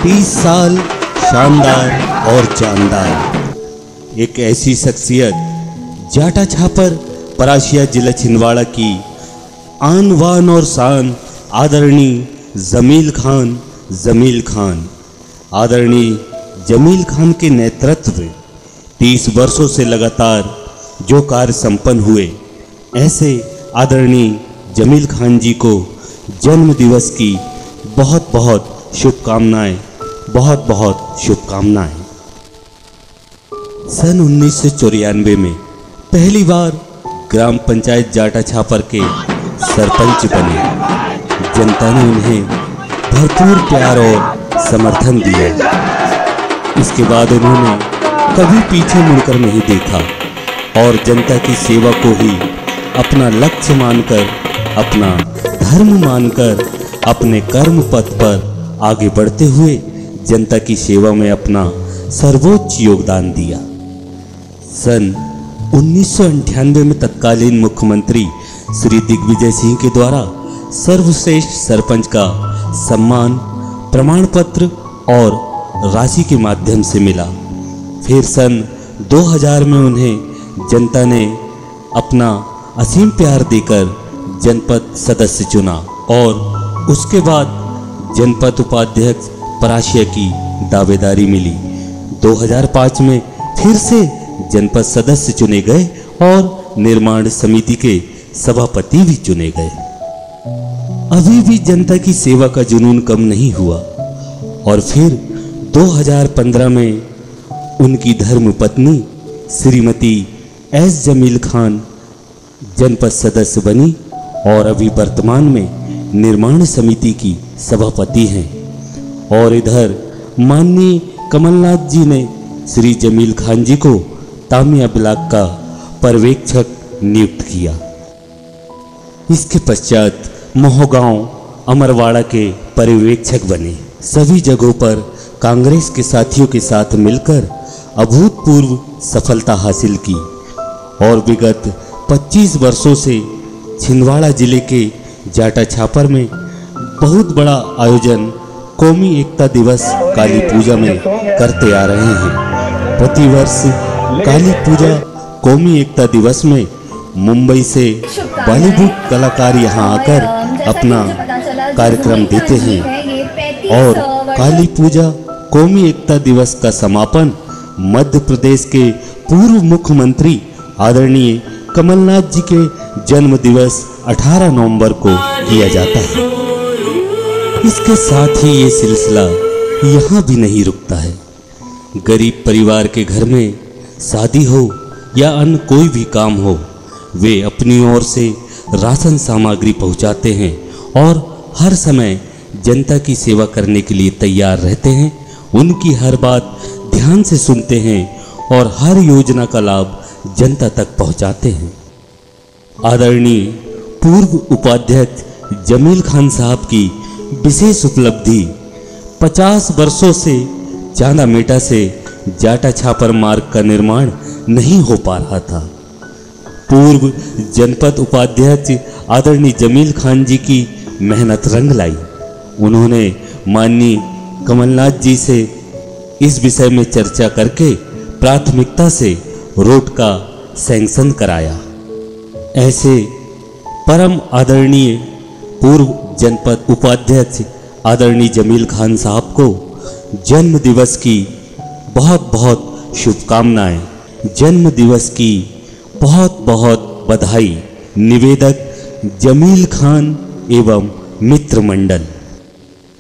30 साल शानदार और जानदार। एक ऐसी शख्सियत जाटा छापर परासिया जिला छिंदवाड़ा की आन वान और शान आदरणीय जमील खान। आदरणीय जमील खान के नेतृत्व में 30 वर्षों से लगातार जो कार्य संपन्न हुए, ऐसे आदरणीय जमील खान जी को जन्म दिवस की बहुत बहुत शुभकामनाएं, बहुत बहुत शुभकामनाएं। सन 1994 में पहली बार ग्राम पंचायत जाटा छापर के सरपंच बने। जनता ने उन्हें भरपूर प्यार और समर्थन दिया। इसके बाद उन्होंने कभी पीछे मुड़कर नहीं देखा और जनता की सेवा को ही अपना लक्ष्य मानकर, अपना धर्म मानकर अपने कर्म पथ पर आगे बढ़ते हुए जनता की सेवा में अपना सर्वोच्च योगदान दिया। सन 1998 में तत्कालीन मुख्यमंत्री श्री दिग्विजय सिंह के द्वारा सर्वश्रेष्ठ सरपंच का सम्मान प्रमाण पत्र और राशि के माध्यम से मिला। फिर सन 2000 में उन्हें जनता ने अपना असीम प्यार देकर जनपद सदस्य चुना और उसके बाद जनपद उपाध्यक्ष परासिया की दावेदारी मिली। 2005 में फिर से जनपद सदस्य चुने गए और निर्माण समिति के सभापति भी चुने गए। अभी भी जनता की सेवा का जुनून कम नहीं हुआ और फिर 2015 में उनकी धर्मपत्नी श्रीमती एस जमील खान जनपद सदस्य बनी और अभी वर्तमान में निर्माण समिति की सभापति हैं। और इधर माननीय कमलनाथ जी ने श्री जमील खान जी को तामिया ब्लॉक का पर्यवेक्षक नियुक्त किया। इसके पश्चात मोहगांव अमरवाड़ा के पर्यवेक्षक बने। सभी जगहों पर कांग्रेस के साथियों के साथ मिलकर अभूतपूर्व सफलता हासिल की और विगत 25 वर्षों से छिंदवाड़ा जिले के जाटा छापर में बहुत बड़ा आयोजन कौमी एकता दिवस काली पूजा में करते आ रहे हैं। प्रतिवर्ष काली पूजा कौमी एकता दिवस में मुंबई से बॉलीवुड कलाकार यहां आकर अपना कार्यक्रम देते हैं और काली पूजा कौमी एकता दिवस का समापन मध्य प्रदेश के पूर्व मुख्यमंत्री आदरणीय कमलनाथ जी के जन्म दिवस 18 नवंबर को किया जाता है। इसके साथ ही ये सिलसिला यहाँ भी नहीं रुकता है। गरीब परिवार के घर में शादी हो या अन्य कोई भी काम हो, वे अपनी ओर से राशन सामग्री पहुँचाते हैं और हर समय जनता की सेवा करने के लिए तैयार रहते हैं। उनकी हर बात ध्यान से सुनते हैं और हर योजना का लाभ जनता तक पहुंचाते हैं। आदरणीय पूर्व उपाध्यक्ष जमील खान साहब की विशेष उपलब्धि 50 वर्षों से चांदा मेटा से जाटा छापर मार्ग का निर्माण नहीं हो पा रहा था। पूर्व जनपद उपाध्यक्ष आदरणीय जमील खान जी की मेहनत रंग लाई। उन्होंने माननीय कमलनाथ जी से इस विषय में चर्चा करके प्राथमिकता से रोड का सैंक्शन कराया। ऐसे परम आदरणीय पूर्व जनपद उपाध्यक्ष आदरणीय जमील खान साहब को जन्म दिवस की बहुत बहुत शुभकामनाएं, जन्म दिवस की बहुत बहुत बधाई। निवेदक जमील खान एवं मित्र मंडल।